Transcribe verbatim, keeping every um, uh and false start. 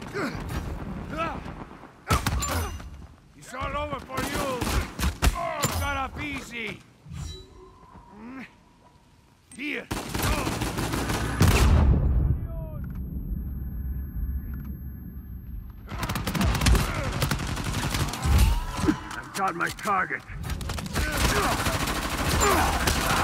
It's all over for you. Shut up easy. Here. I've got my target.